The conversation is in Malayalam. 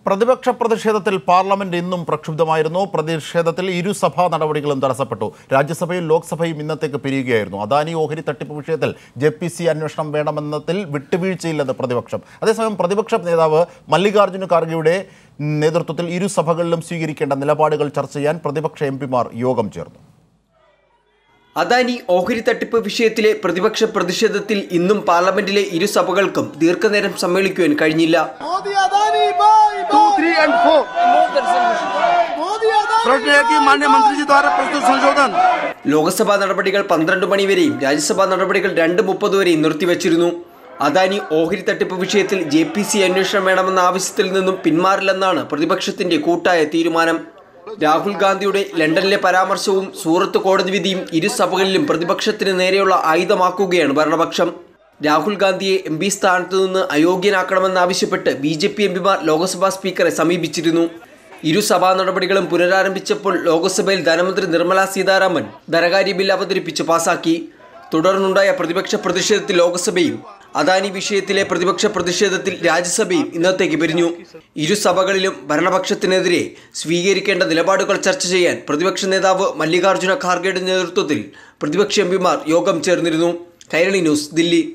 പ്രതിപക്ഷ പ്രതിഷേധത്തിൽ പാർലമെന്റ് ഇന്നും പ്രക്ഷുബ്ധമായിരുന്നു. പ്രതിഷേധത്തിൽ ഇരുസഭാ നടപടികളും തടസ്സപ്പെട്ടു. രാജ്യസഭയും ലോക്സഭയും ഇന്നത്തേക്ക് പിരിയുകയായിരുന്നു. അദാനി ഓഹരി തട്ടിപ്പ് വിഷയത്തിൽ JPC അന്വേഷണം വേണമെന്നതിൽ വിട്ടുവീഴ്ചയില്ലെന്ന് പ്രതിപക്ഷം. അതേസമയം പ്രതിപക്ഷ നേതാവ് മല്ലികാർജ്ജുന ഖാർഗെയുടെ നേതൃത്വത്തിൽ ഇരുസഭകളിലും സ്വീകരിക്കേണ്ട നിലപാടുകൾ ചർച്ച ചെയ്യാൻ പ്രതിപക്ഷ MPമാർ യോഗം ചേർന്നു. അദാനി ഓഹരി തട്ടിപ്പ് വിഷയത്തിലെ പ്രതിപക്ഷ പ്രതിഷേധത്തിൽ ഇന്നും പാർലമെന്റിലെ ഇരുസഭകൾക്കും ദീർഘനേരം സമ്മേളിക്കുവാൻ കഴിഞ്ഞില്ല. ലോക്സഭാ നടപടികൾ 12 മണിവരെയും രാജ്യസഭാ നടപടികൾ 2:30 വരെയും നിർത്തിവച്ചിരുന്നു. അദാനി ഓഹരി തട്ടിപ്പ് വിഷയത്തിൽ JPC അന്വേഷണം വേണമെന്ന ആവശ്യത്തിൽ നിന്നും പിന്മാറില്ലെന്നാണ് പ്രതിപക്ഷത്തിന്റെ കൂട്ടായ തീരുമാനം. രാഹുൽ ഗാന്ധിയുടെ ലണ്ടനിലെ പരാമർശവും സൂറത്ത് കോടതി വിധിയും ഇരുസഭകളിലും പ്രതിപക്ഷത്തിന് നേരെയുള്ള ആയുധമാക്കുകയാണ് ഭരണപക്ഷം. രാഹുൽ ഗാന്ധിയെ MP സ്ഥാനത്ത് നിന്ന് അയോഗ്യനാക്കണമെന്നാവശ്യപ്പെട്ട് BJP MPമാർ ലോക്സഭാ സ്പീക്കറെ സമീപിച്ചിരുന്നു. ഇരുസഭാ നടപടികളും പുനരാരംഭിച്ചപ്പോൾ ലോക്സഭയിൽ ധനമന്ത്രി നിർമ്മല സീതാരാമൻ ധനകാര്യ ബിൽ അവതരിപ്പിച്ച് പാസാക്കി. തുടർന്നുണ്ടായ പ്രതിപക്ഷ പ്രതിഷേധത്തിൽ ലോക്സഭയും അദാനി വിഷയത്തിലെ പ്രതിപക്ഷ പ്രതിഷേധത്തിൽ രാജ്യസഭയും ഇന്നത്തേക്ക് പിരിഞ്ഞു. ഇരുസഭകളിലും ഭരണപക്ഷത്തിനെതിരെ സ്വീകരിക്കേണ്ട നിലപാടുകൾ ചർച്ച ചെയ്യാൻ പ്രതിപക്ഷ നേതാവ് മല്ലികാർജ്ജുന ഖാർഗെയുടെ നേതൃത്വത്തിൽ പ്രതിപക്ഷ MPമാർ യോഗം ചേർന്നിരുന്നു. കൈരളി ന്യൂസ്, ദില്ലി.